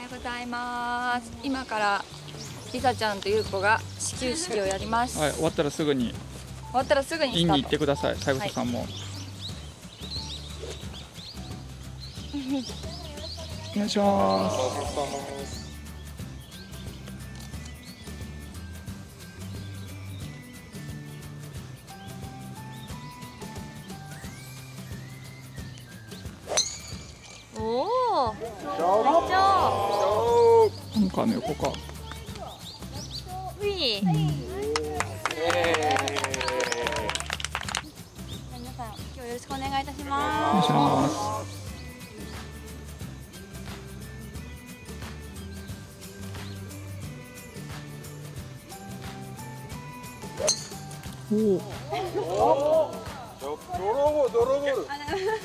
ようございます。今からリサちゃんとゆうこが始球式をやります。 はい、終わったらすぐにインに行ってください。三枝さんも、お願いします。 おお、めっちゃアンカーの横か。 ウィー。皆さん、今日よろしくお願いいたしお願まいします。おお。 ドロボール。 す。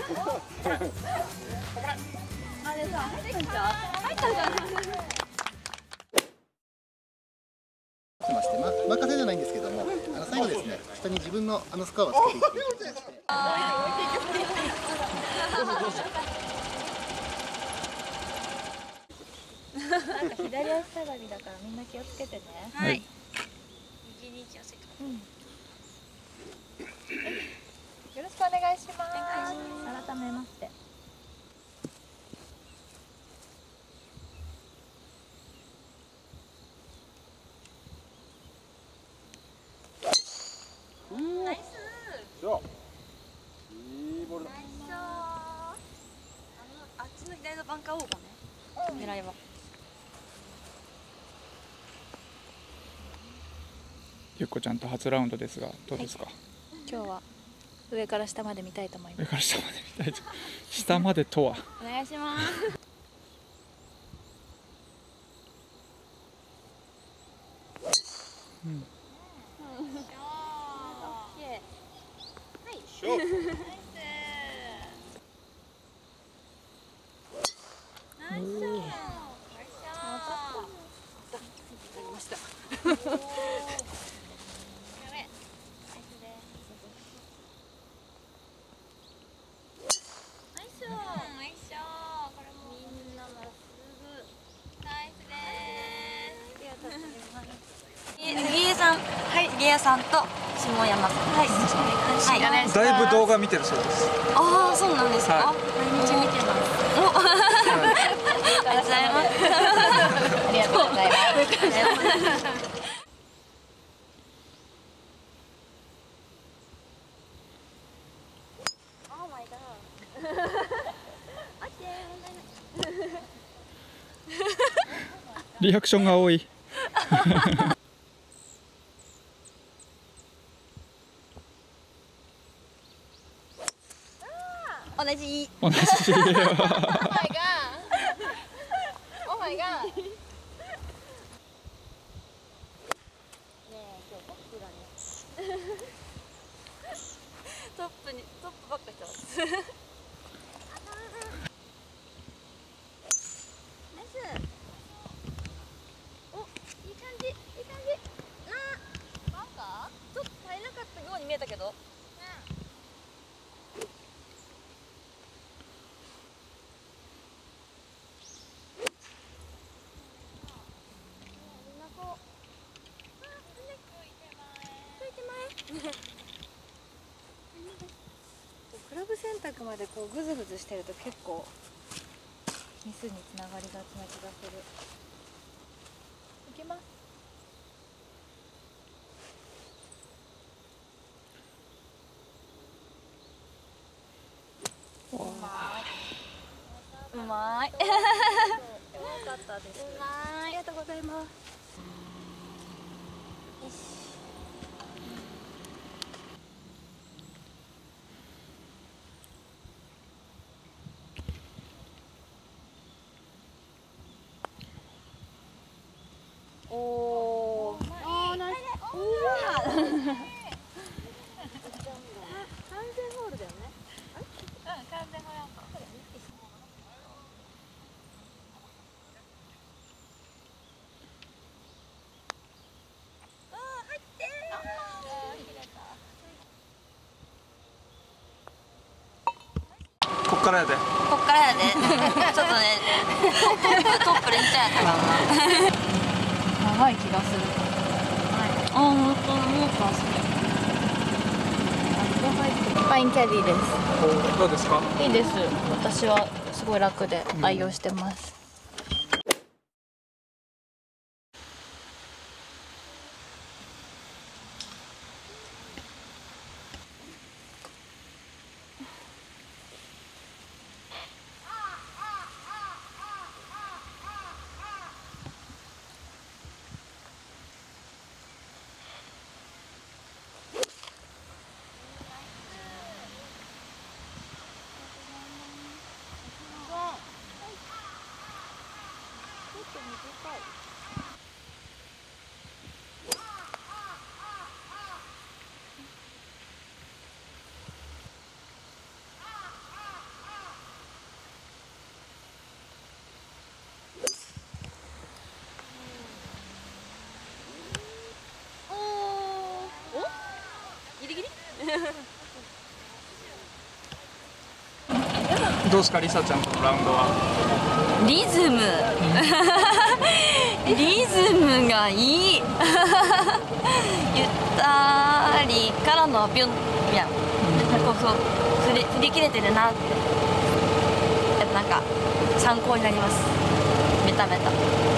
あれさ、入ったんじゃん。入ったんじゃん。 まして、任せじゃないんですけども、最後ですね、下に自分のスコアをつけていっていただきまして。 なんか左足下がりだからみんな気をつけてね。 はい。 右に気をつけて。よろしくお願いします。改めまして。ナイス。 いいボールだ。 あっちの左のバンカーオーバーね。狙いは。 ゆっこちゃんと初ラウンドですが、どうですか。 今日は上から下まで見たいと思います。 上から下まで見たいと。下までとは。 お願いします。 うん。 杉谷さんと下山さん。はい。はい。 だいぶ動画見てるそうです。 ああ、そうなんですか。毎日見てます。ありがとうございます。ありがとうございます。 リアクションが多い。 同じ。 同じ。 Oh my god. Oh my god. ねえ、今日トップだね。トップばっかしてます。ナイス。お、いい感じ、いい感じ。バンカー？ちょっと足りなかったように見えたけど。クラブ選択までこうグズグズしてると結構ミスにつながりがちな気がする。いきます。うまい。よかったです。うまい。ありがとうございます。よし。おお。ああ、ナイス。うわ。完全ホールだよね。あれ？うん、完全ホールなんか。入っからやで。 こっからやで。ちょっとね、トップレンチャーやったからな。 長い気がする。 あ、本当にもうかすね。 ファインキャディです。 どうですか？ いいです。私はすごい楽で愛用してます。 どうですか、リサちゃんとのラウンドは？ リズムリズムがいいゆったりからのビュンビャン、こう振り切れてるなって、なんか参考になります。メタメタ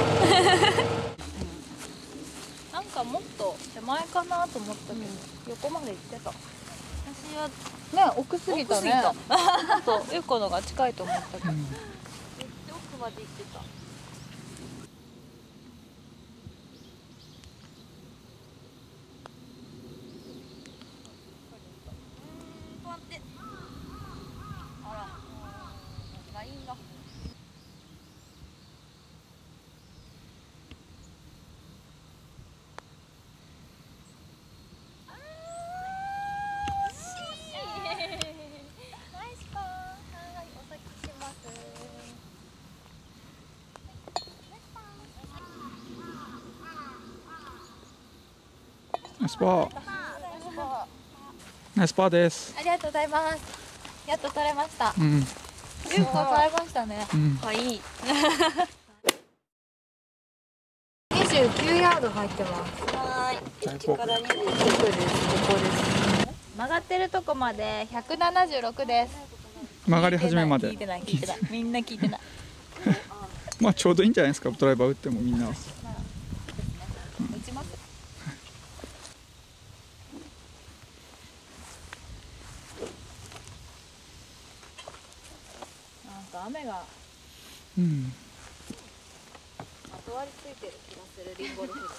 なんかもっと手前かなと思ったけど、横まで行ってた。 私はね、奥すぎたね。ちょっとゆうこのが近いと思ったけど。 めっちゃ奥まで行ってた。待って。あら、ラインが。 ナイスパー。ナイスパーです。 ありがとうございます。やっと取れました。 うん。 ゆうこ取れましたね。 うん。 はい。 29ヤード入ってます。 はーい。1から2。 ここです。ここです。曲がってるとこまで176です。 曲がり始めまで。 聞いてない聞いてない。みんな聞いてない。 まあちょうどいいんじゃないですか、ドライバー打ってもみんなは。 打ちます。なんか雨がうん。 まとわりついてる気がするリンゴルフ。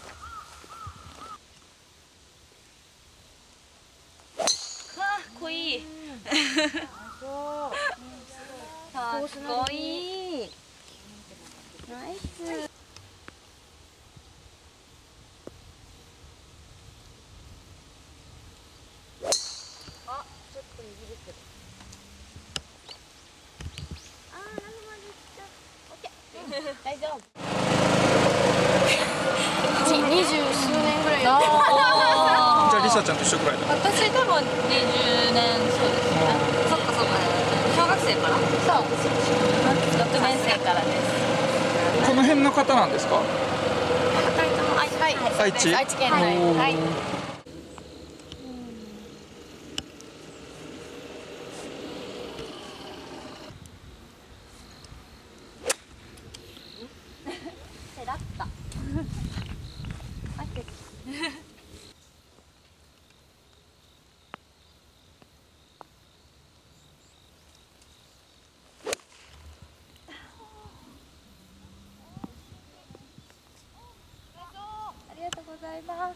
かっこいい。かっこいい。ナイス。あ、ちょっと右ですけど。あー、ラフまで行っちゃう。オッケー。 大丈夫。 20数年ぐらいやってる。 じゃあリサちゃんと一緒ぐらいだ。 私多分20年、そうですね。そっかそっか。小学生から？ そう。6年生からです。 この辺の方なんですか？ 二人とも愛知？ 愛知県内。はい。 セラッタ。 ありがとうございます。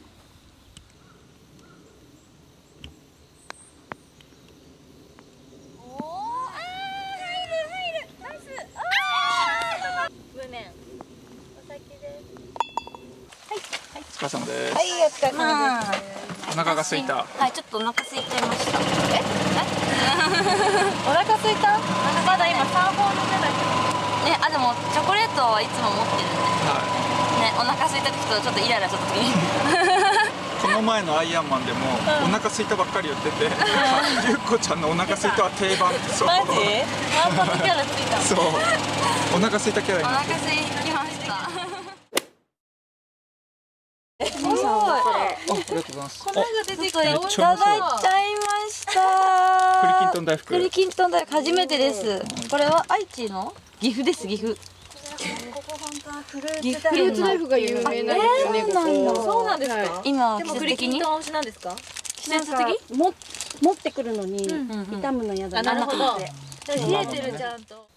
おお、あー、入る。ナイス。あー。無念。お先です。 お疲れ様です。 はい、お疲れ様です。 お腹が空いた。 はい、ちょっとお腹空いちゃいました。 お腹空いた？ まだ今3本飲めないけど。ね、あ、でもチョコレートはいつも持ってるんで。 はね、お腹空いた時とちょっとイライラした時に。 い。このの前のアイアンマンでもお腹空いたばっかり言ってて、ゆっこちゃんのお腹空いたは定番って。そう。 マジ？ワンパクキャラついた。 そう。お腹空いたキャラにおなってる。 腹空いきました。 あ、ありがとうございます。 粉が出てきた。いめっちたゃうまそうだいちゃいました。 栗きんとん大福。 栗きんとん大福初めてです。これは愛知の岐阜です。岐阜。 ここ本当はフル岐ーツ大福阜県の。 大福が有名なんですよね。ここ。 そうなんですか、 は今でも季節的に栗きんとん推しなんですか？ 季節的？ 持ってくるのにんうん傷むの嫌だなるほど。 って冷えてるちゃんと。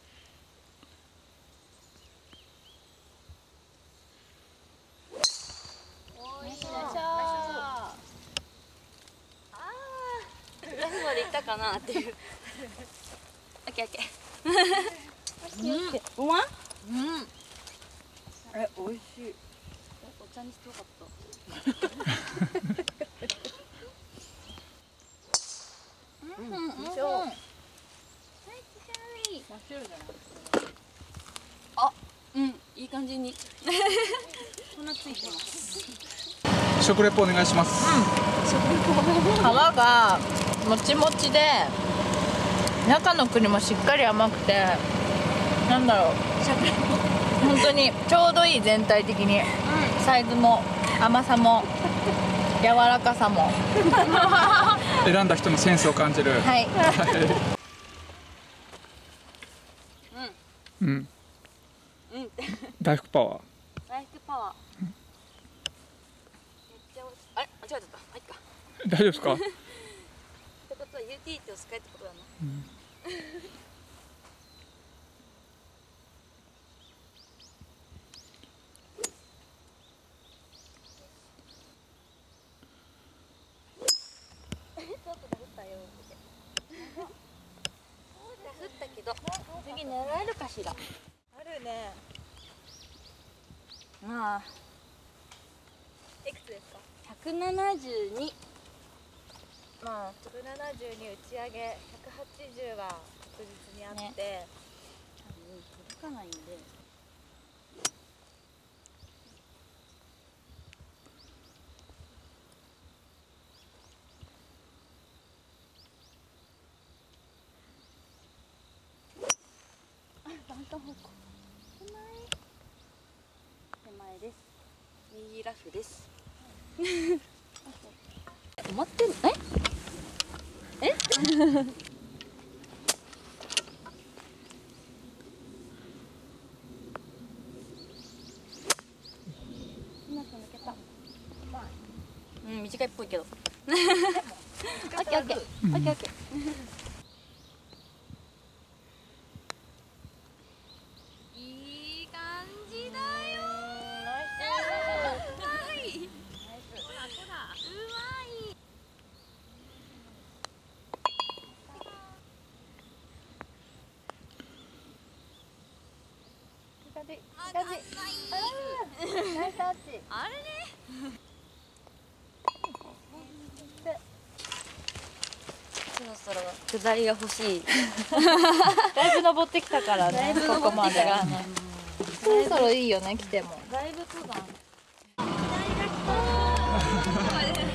ラフまで行ったかなっていう。オッケーオッケー。 うまい？ うん。 美味しい。 お茶にしてよかった。あ、うん、いい感じに。粉ついてます。 食レポお願いします。 皮がもちもちで中の栗もしっかり甘くて、なんだろう、本当にちょうどいい、全体的に、サイズも甘さも柔らかさも選んだ人のセンスを感じる。 はい。 うん。大福パワー。 ライフパワー。めっちゃ美味しい。あれ、間違えちゃった。あ、いっか。 大丈夫ですか？ ってことはユーティリティを使えってことだな。降ったけど次狙えるかしら。 あるね。 まあいくつですか 172。 まあ170に打ち上げ180は確実にあって、 届かないんで。バンカー方向手前です。右ラフです。止まってんの？え？うん、短いっぽいけど。オッケーオッケー。オッケーオッケー。いい感じだよ。うまい。ほらほら。うまい。あれね。そろそろ下りが欲しい。 だいぶ登ってきたからね。ここまで。そろそろいいよね、来ても。 だいぶ登山。